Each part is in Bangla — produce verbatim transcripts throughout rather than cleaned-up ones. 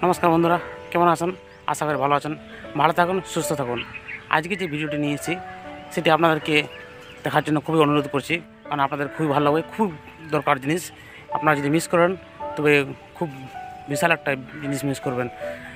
নমস্কার বন্ধুরা, কেমন আছেন? আশা করি ভালো আছেন। ভালো থাকুন, সুস্থ থাকুন। আজকে যে ভিডিওটি নিয়েছি সেটি আপনাদেরকে দেখার জন্য খুবই অনুরোধ করছি, কারণ আপনাদের খুবই ভালো লাগবে, খুব দরকার জিনিস। আপনারা যদি মিস করেন তবে খুব বিশাল একটা জিনিস মিস করবেন।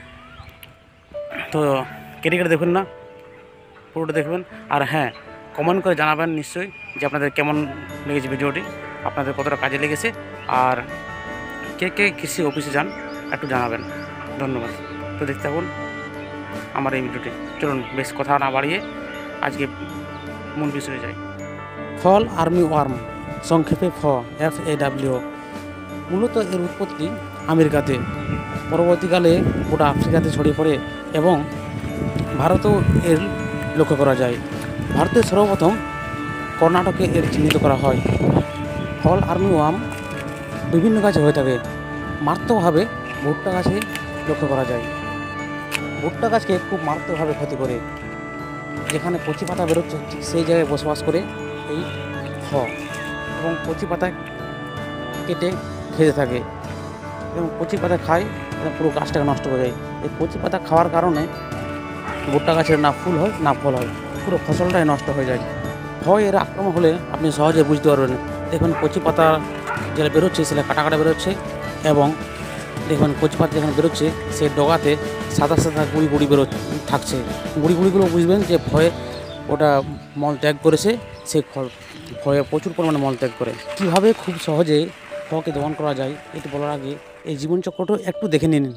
তো কেটে কেটে দেখবেন না, পুরোটা দেখবেন। আর হ্যাঁ, কমেন্ট করে জানাবেন নিশ্চয়ই যে আপনাদের কেমন লেগেছে ভিডিওটি, আপনাদের কতটা কাজে লেগেছে, আর কে কে কৃষি অফিসে যান একটু জানাবেন। ধন্যবাদ। তো দেখতে থাকুন আমার এই ভিডিওটি। চলুন বেশ কথা না বাড়িয়ে আজকে মূল বিষয়ে যাই। ফল আর্মি ওয়ার্ম, সংক্ষেপে ফ এফ এ ডাব্লিউ। মূলত এর উৎপত্তি আমেরিকাতে, পরবর্তীকালে গোটা আফ্রিকাতে ছড়িয়ে পড়ে এবং ভারতেও এর লক্ষ্য করা যায়। ভারতে সর্বপ্রথম কর্ণাটকে এর চিহ্নিত করা হয়। ফল আর্মি ওয়ার্ম বিভিন্ন গাছে হয়ে থাকে, মারাত্মকভাবে ভুট্টা গাছে লক্ষ্য করা যায়। ভুট্টা গাছকে খুব মারাত্মকভাবে ক্ষতি করে। যেখানে কচি পাতা বেরোচ্ছে ঠিক সেই জায়গায় বসবাস করে এই ফ, এবং কচি পাতা কেটে খেতে থাকে এবং কচি পাতা খায় এবং পুরো গাছটাকে নষ্ট করে দেয়। এই কচি পাতা খাওয়ার কারণে ভুট্টা গাছের না ফুল হয় না ফল হয়, পুরো ফসলটাই নষ্ট হয়ে যায়। হয় এর আক্রমণ হলে আপনি সহজে বুঝতে পারবেন। দেখবেন কচি পাতা যেটা বেরোচ্ছে সেটা কাটা কাটা বেরোচ্ছে, এবং দেখবেন কচি পাতা যেখানে বেরোচ্ছে সে ডগাতে সাদা সাদা গুড়ি গুড়ি বেরো থাকছে। গুড়ি গুড়িগুলো বুঝবেন যে ভয়ে ওটা মল ত্যাগ করেছে, সে ভয়ে প্রচুর পরিমাণে মল ত্যাগ করে। কীভাবে খুব সহজে ফলকে দমন করা যায় এটি বলার আগে এই জীবনচক্রটা একটু দেখে নিন।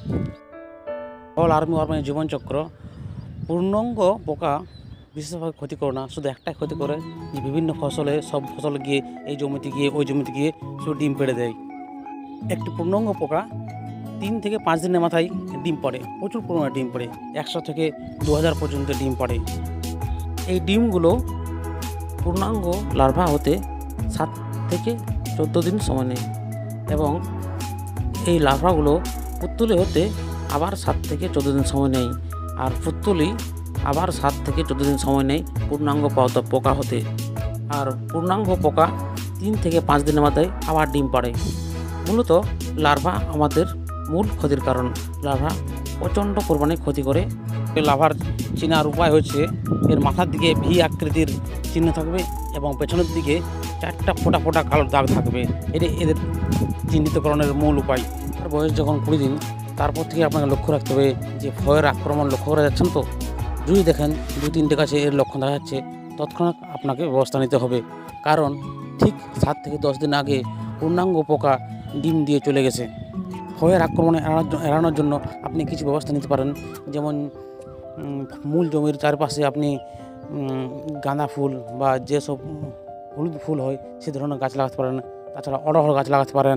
ফল আর্মি ওয়ার্মের জীবনচক্র: পূর্ণাঙ্গ পোকা বিশেষভাবে ক্ষতি করে না, শুধু একটাই ক্ষতি করে যে বিভিন্ন ফসলে সব ফসল গিয়ে এই জমিতে গিয়ে ওই জমিতে গিয়ে শুধু ডিম পেড়ে দেয়। একটি পূর্ণাঙ্গ পোকা তিন থেকে পাঁচ দিনের মাথায় ডিম পড়ে, প্রচুর পরিমাণে ডিম পড়ে, একশো থেকে দু হাজার পর্যন্ত ডিম পড়ে। এই ডিমগুলো পূর্ণাঙ্গ লার্ভা হতে সাত থেকে চোদ্দো দিন সময় নেয়, এবং এই লার্ভাগুলো পুত্তলি হতে আবার সাত থেকে চোদ্দো দিন সময় নেয়, আর পুত্তলি আবার সাত থেকে চোদ্দো দিন সময় নেয় পূর্ণাঙ্গ পোকা হতে। আর পূর্ণাঙ্গ পোকা তিন থেকে পাঁচ দিনের মাথায় আবার ডিম পাড়ে। মূলত লার্ভা আমাদের মূল ক্ষতির কারণ। লার্ভা প্রচণ্ড পরিমাণে ক্ষতি করে। লার্ভার চেনার উপায় হচ্ছে এর মাথার দিকে ভি আকৃতির চিহ্ন থাকবে এবং পেছনের দিকে চারটা ফোটা ফোটা কালো দাগ থাকবে। এটি এদের চিহ্নিতকরণের মূল উপায়। তার বয়স যখন কুড়ি দিন, তারপর থেকে আপনাকে লক্ষ্য রাখতে হবে যে ভয়ের আক্রমণ লক্ষ্য করা যাচ্ছেন তো। যদি দেখেন দু তিনটে গাছে এর লক্ষণ দেখা যাচ্ছে, তৎক্ষণাৎ আপনাকে ব্যবস্থা নিতে হবে, কারণ ঠিক সাত থেকে দশ দিন আগে পূর্ণাঙ্গ পোকা ডিম দিয়ে চলে গেছে। ভয়ের আক্রমণে এড়ানোর জন্য আপনি কিছু ব্যবস্থা নিতে পারেন, যেমন মূল জমির চারপাশে আপনি গাঁদা ফুল বা যেসব হলুদ ফুল হয় সে ধরনের গাছ লাগাতে পারেন। তাছাড়া অড়হর গাছ লাগাতে পারেন,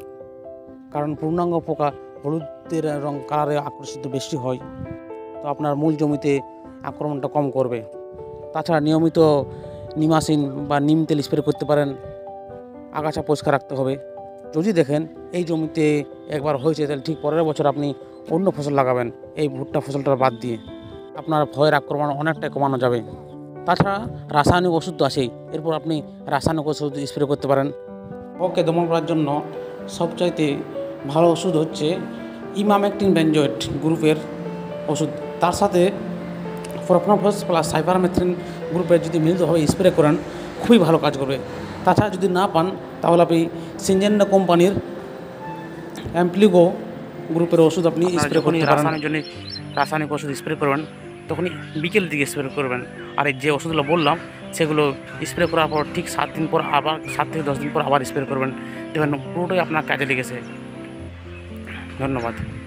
কারণ পূর্ণাঙ্গ পোকা হলুদের রং কালারে আকর্ষিত বেশি হয়, তো আপনার মূল জমিতে আক্রমণটা কম করবে। তাছাড়া নিয়মিত নিমাসিন বা নিম তেল স্প্রে করতে পারেন। আগাছা পরিষ্কার রাখতে হবে। যদি দেখেন এই জমিতে একবার হয়েছে, তাহলে ঠিক পরের বছর আপনি অন্য ফসল লাগাবেন, এই ভুট্টা ফসলটা বাদ দিয়ে। আপনার ভয়ের আক্রমণ অনেকটাই কমানো যাবে। তাছাড়া রাসায়নিক ওষুধ তো আছেই, এরপর আপনি রাসায়নিক ওষুধ স্প্রে করতে পারেন। ফলকে দমন করার জন্য সবচাইতে ভালো ওষুধ হচ্ছে ইমামেকটিন বেনজয়েড গ্রুপের ওষুধ। তার সাথে প্রোফেনফস প্লাস সাইপারমেথ্রিন গ্রুপের যদি মিলিতভাবে স্প্রে করেন খুবই ভালো কাজ করবে। তাছাড়া যদি না পান তাহলে আপনি সিনজেন্টা কোম্পানির অ্যাম্প্লিগো গ্রুপের ওষুধ আপনি স্প্রে করতে পারেন। রাসায়নিক রাসায়নিক ওষুধ স্প্রে করবেন তখনই বিকেল দিকে স্প্রে করবেন। আর এই যে ওষুধগুলো বললাম সেগুলো স্প্রে করার পর ঠিক সাত দিন পর আবার সাত থেকে দশ দিন পর আবার স্প্রে করবেন। দেখবেন পুরোটাই আপনার কাজে লেগেছে। ধন্যবাদ।